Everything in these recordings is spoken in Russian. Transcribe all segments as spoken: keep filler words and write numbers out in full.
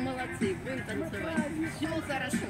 молодцы, будем танцевать. Все хорошо.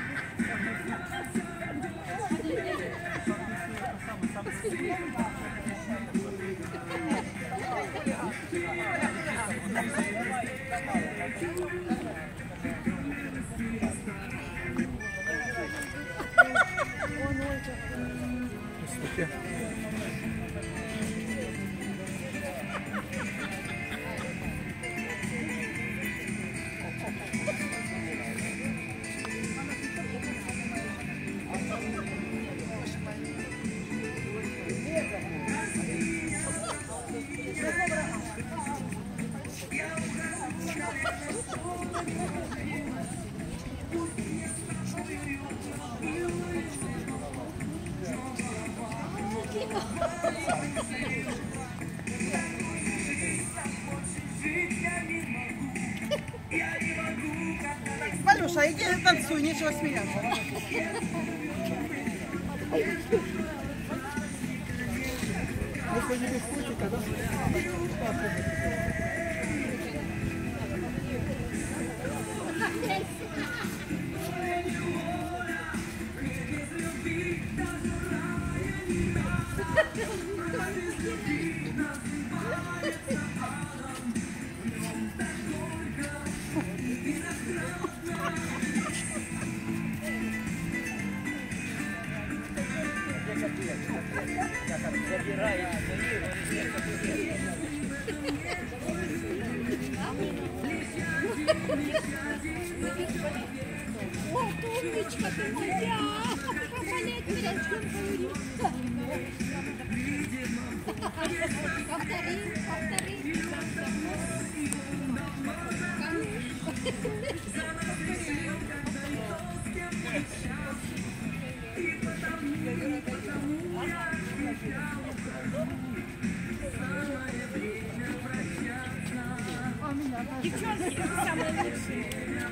Валюша, иди танцуй, нечего смеяться. Если не без котика, да? О, умничка ты моя! Повторить, повтори. Девчонки, самые лучшие.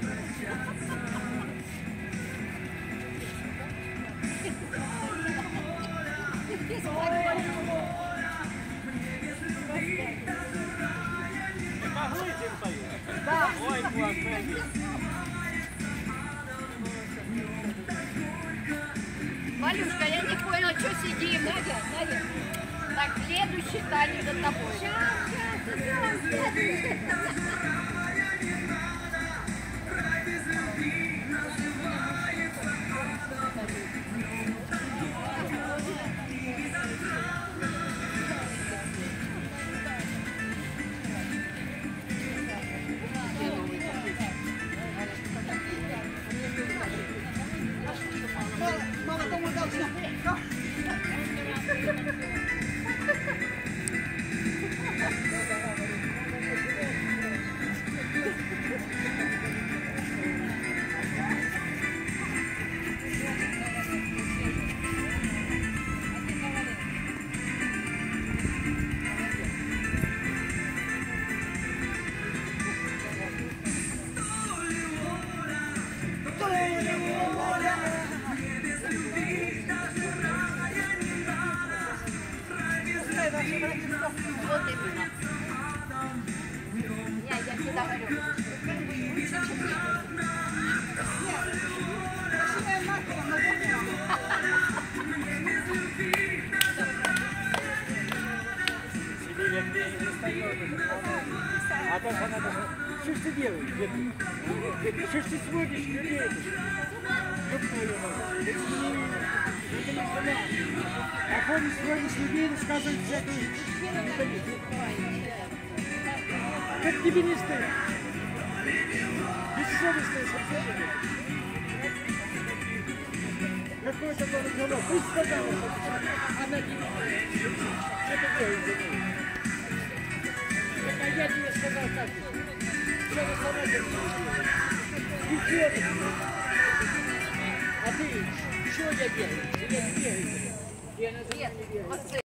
Да. Ой, классно. Валюшка, я не поняла, что сидим. Надя, Надя. Так, следующий танец за тобой. Мало кому должна. Вот именно. Не, я всегда говорю. А так она даже... Что ж ты делаешь? Что ж ты смотришь, не едешь? А помнишь, смотришь людей, рассказывают всякую... Как тебе не стыдно? Бессовестная совсем. Какой такой разговор? Пусть сказала, она тебе... Что ты делаешь за ней? А я тебе сказал, как ты? Что вы сама делаете? Девчонок! А ты, что я делаю? Я не верю. Я на это не верю.